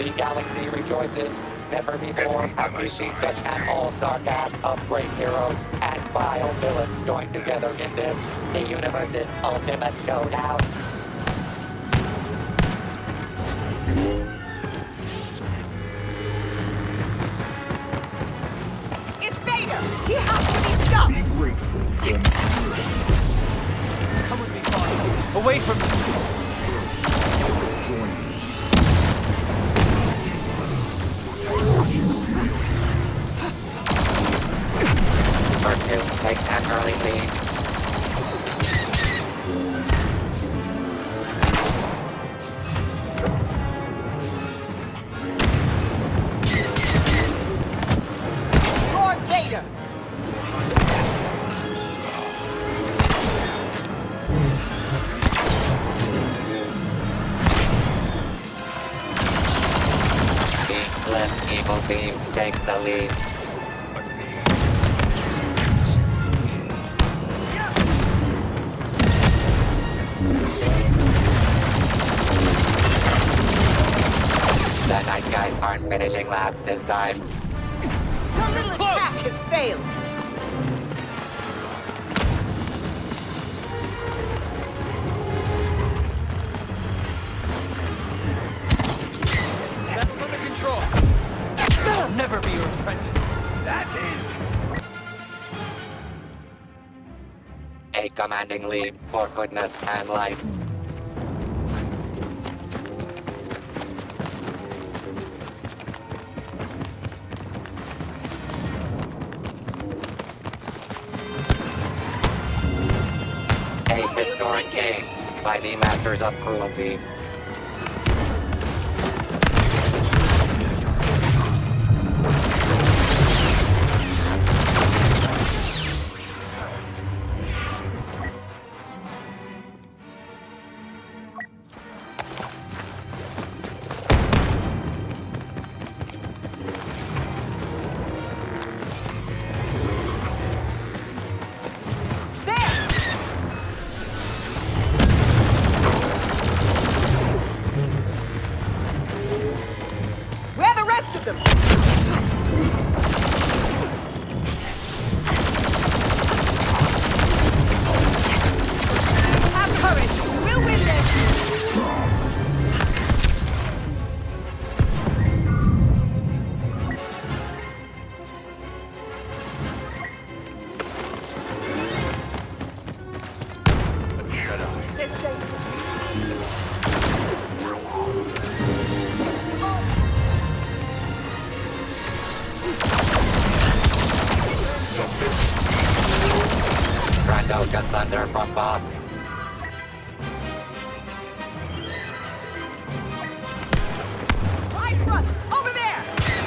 The galaxy rejoices. Never before have we seen such an all-star cast of great heroes and vile villains joined together in this, the universe's ultimate showdown. It's Vader! He has to be stopped! Be grateful for Come with me, Father. Away from me. R2 takes an early lead. Lord Vader! The less evil team takes the lead. The nice guys aren't finishing last this time. Your little attack has failed! That's under control. I'll never be your apprentice. That is. A commanding lead for goodness and light. A historic game by the Masters of Cruelty. Where are the rest of them? Have courage! We'll win this! Trandoshan Thunder from Bosk. Rise front! Over there!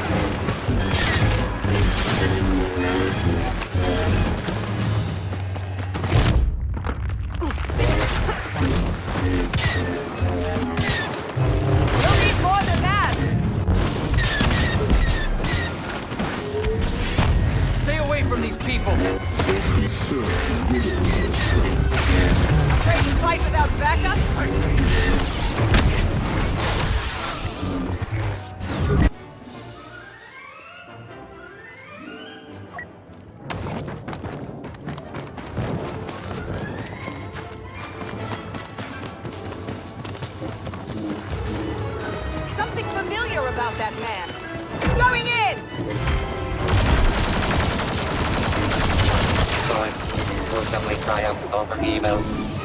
We'll need more than that! Stay away from these people. Afraid to fight without backup? Something familiar about that man. Going in! Good. Gruesomely triumphs over evil.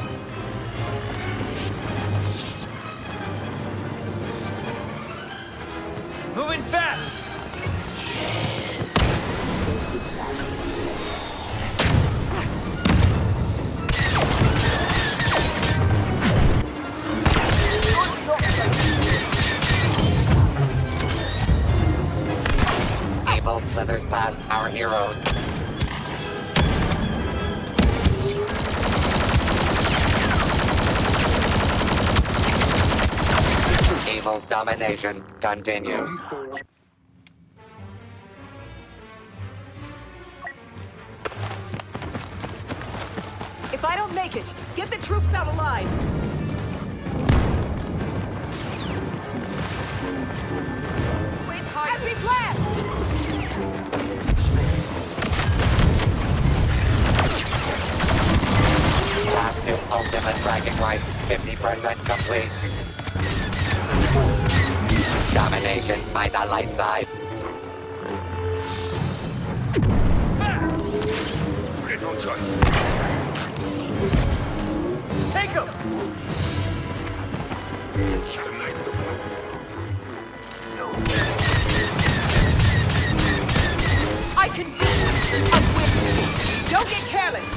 Moving fast. Evil slithers past our heroes. Evil's domination continues. If I don't make it, get the troops out alive. Sweep left! Last new ultimate bragging rights, 50% complete. Domination by the light side. No choice. Take him! I can feel a whip. Don't get careless.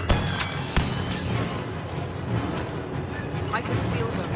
I can feel them.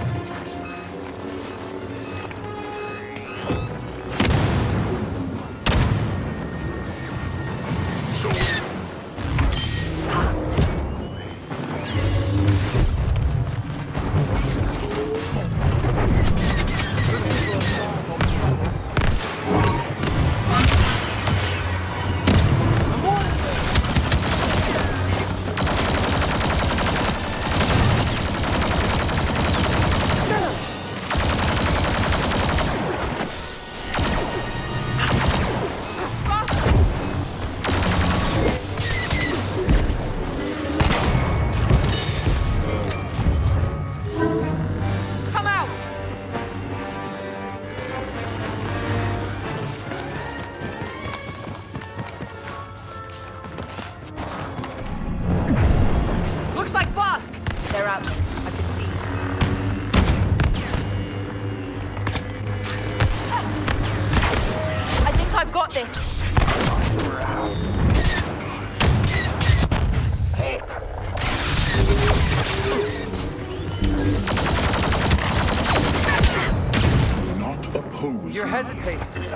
They're out. I can see. I think I've got this. Not opposed. You're hesitating.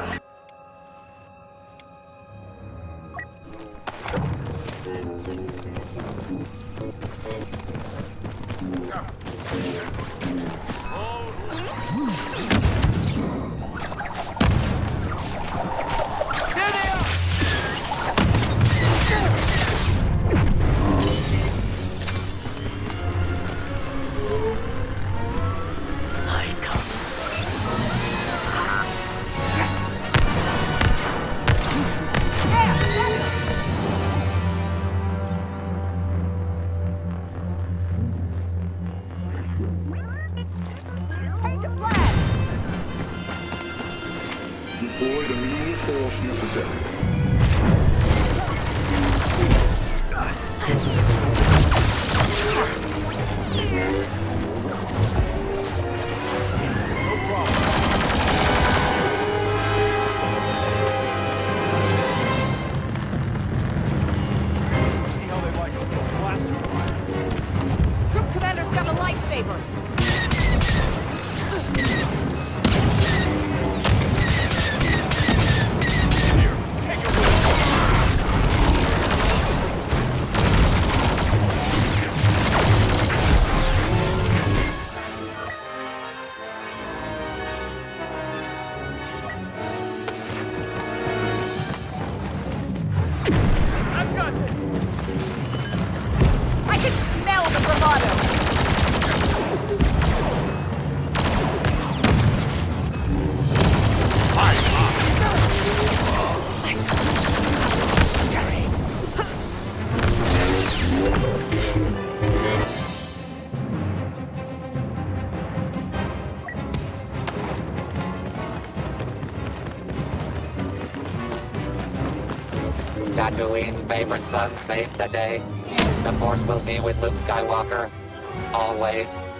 Deploy the minimal force necessary. Troop commander's got a lightsaber. I can smell the bravado. Tatooine's favorite son saves the day. The Force will be with Luke Skywalker. Always.